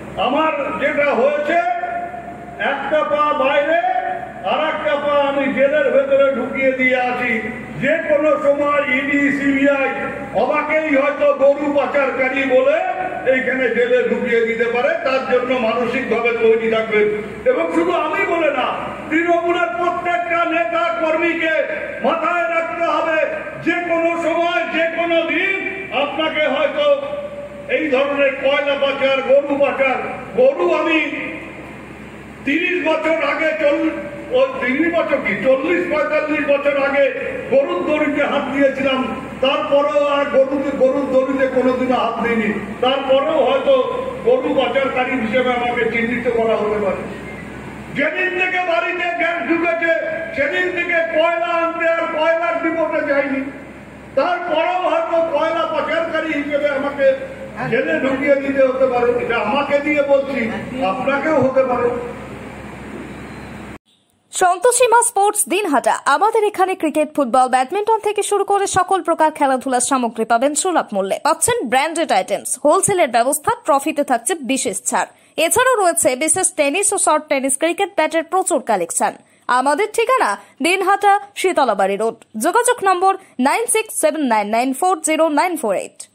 আমার যেটা হয়েছে, একটা পা বাইরে আর একটা পা আমি জেলের ভেতরে ঢুকিয়ে দিয়ে আছি। যে কোনো সময় ইডি সিবিআই আমাকেই হয়তো গরু পাচারকারী বলে এইখানে জেলে ঢুকিয়ে দিতে পারে। তার জন্য মানসিক ভাবে তৈরি থাকবেন। এবং শুধু আমি বলে না, তৃণমূলের প্রত্যেকটা নেতা কর্মীকে মাথায় রাখতে হবে, যে কোনো সময় যে কোনো দিন আপনাকে হয়তো এই ধরনের কয়লা পাচার, গরু পাচার, গরু আমি 30 বছর আগে 40-45 বছর আগে গরুর দড়িতে হাত দিয়েছিলাম। তারপরেও আর গরুর দড়িতে কোনোদিনও হাত দিইনি। তারপরেও হয়তো গরু পাচারকারী হিসেবে আমাকে চিহ্নিত করা হতে পারে। যেদিন থেকে বাড়িতে গ্যাস ঢুকেছে সেদিন থেকে কয়লা আনতে আর কয়লার ডিপোতে যায়নি। তারপরেও হয়তো কয়লা পাচারকারী হিসেবে আমাকে জেলে ঢুকিয়ে দিতে হতে পারে। এটা আমাকে দিয়ে বলছি, আপনাকেও হতে পারে। সন্তোষীমা স্পোর্টস দিনহাটা। আমাদের এখানে ক্রিকেট, ফুটবল, ব্যাডমিন্টন থেকে শুরু করে সকল প্রকার খেলাধুলার সামগ্রী পাবেন সুলভ মূল্যে। পাচ্ছেন ব্র্যান্ডেড আইটেমস, হোলসেলের ব্যবস্থা, ট্রফিতে থাকছে বিশেষ ছাড়। এছাড়াও রয়েছে বিশেষ টেনিস ও শর্ট টেনিস, ক্রিকেট ব্যাটের প্রচুর কালেকশন। আমাদের ঠিকানা দিনহাটা, শীতলাবাড়ি রোড। যোগাযোগ নম্বর 9679940948।